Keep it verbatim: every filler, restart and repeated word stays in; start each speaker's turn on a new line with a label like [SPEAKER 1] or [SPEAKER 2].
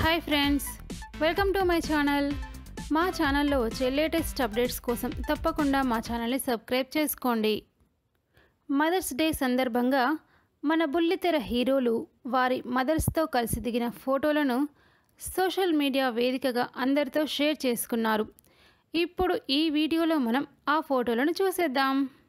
[SPEAKER 1] Hi friends, welcome to my channel. మా ఛానల్లో వచ్చే లేటెస్ట్ అప్డేట్స్ కోసం తప్పకుండా మా ఛానల్ని సబ్స్క్రైబ్ చేసుకోండి. మదర్స్ డే సందర్భంగా మన బుల్లితెర హీరోలు వారి మదర్స్తో కలిసి దిగిన ఫోటోలను సోషల్ మీడియా వేదికగా అందరితో షేర్ చేసుకున్నారు. ఇప్పుడు ఈ వీడియోలో మనం ఆ ఫోటోలను చూసేద్దాం.